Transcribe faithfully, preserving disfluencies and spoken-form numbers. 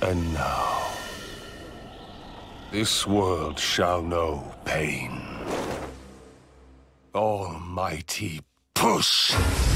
And now, this world shall know pain. Almighty push!